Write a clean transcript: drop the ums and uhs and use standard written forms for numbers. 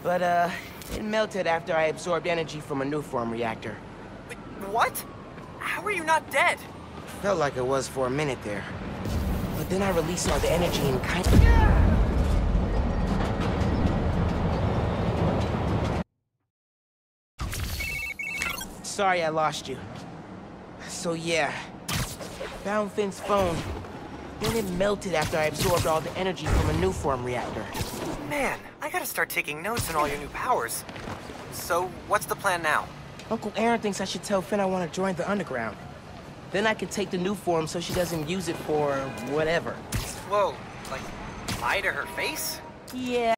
But, it melted after I absorbed energy from a new form reactor. Wait, what? How are you not dead? Felt like it was for a minute there. But then I released all the energy and kind Sorry I lost you. So yeah, found Finn's phone. Then it melted after I absorbed all the energy from a new form reactor. Man, I gotta start taking notes on all your new powers. So, what's the plan now? Uncle Aaron thinks I should tell Finn I want to join the underground. Then I can take the new form so she doesn't use it for whatever. Whoa, like, lie to her face? Yeah.